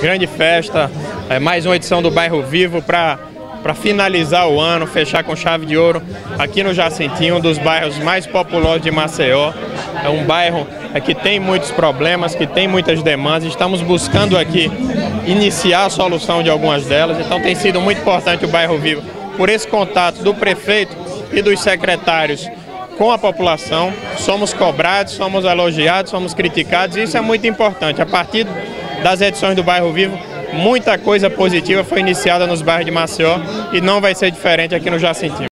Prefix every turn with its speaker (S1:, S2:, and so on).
S1: grande festa, mais uma edição do Bairro Vivo para finalizar o ano, fechar com chave de ouro aqui no Jacintinho, um dos bairros mais populosos de Maceió. É um bairro que tem muitos problemas, que tem muitas demandas. Estamos buscando aqui iniciar a solução de algumas delas, então tem sido muito importante o Bairro Vivo por esse contato do prefeito e dos secretários com a população. Somos cobrados, somos elogiados, somos criticados, e isso é muito importante. A partir das edições do Bairro Vivo, muita coisa positiva foi iniciada nos bairros de Maceió e não vai ser diferente aqui no Jacintinho.